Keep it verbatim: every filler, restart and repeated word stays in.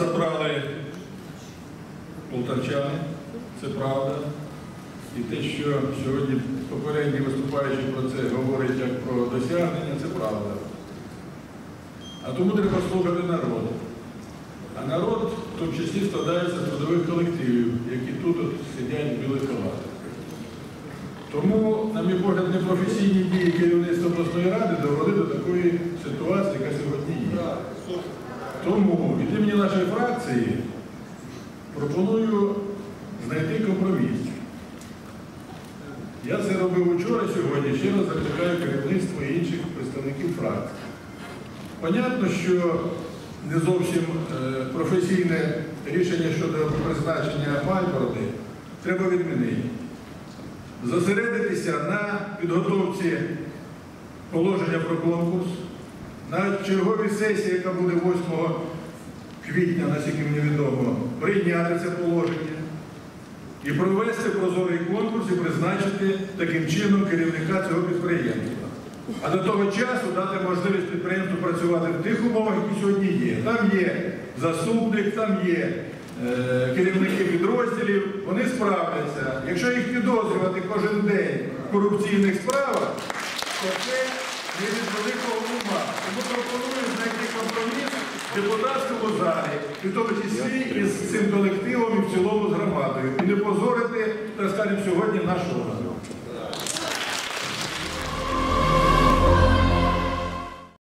забрали полтавчани, це правда. І те, що сьогодні попередні виступаючі про це говорять як про досягнення, це правда. А тому треба слухати народ. А народ в тому числі складається з трудових колективів, які тут от сидять в білих халатах. Тому, на мій погляд, непрофесійні дії керівництва обласної ради довели до такої ситуації, яка сьогодні є. Тому від імені нашої фракції пропоную знайти компроміс. Я це робив вчора, сьогодні, ще раз закликаю керівництво і інших представників фракції. Понятно, що не зовсім професійне рішення щодо призначення Мальбороди треба відмінити. Зосередитися на підготовці положення про конкурс, на черговій сесії, яка буде восьмого квітня, наскільки мені відомо, прийняти це положення і провести прозорий конкурс і призначити таким чином керівника цього підприємства. А до того часу дати можливість підприємству працювати в тих умовах, які сьогодні є. Там є заступник, там є е, керівники підрозділів, вони справляться. Якщо їх підозрювати кожен день в корупційних справах, то це не від великого ума. Тому пропоную знайти компроміс в депутатському залі, і в тому числі із цим колективом і в цілому з громадою. І не позорити, так скажемо, сьогодні нашу органу.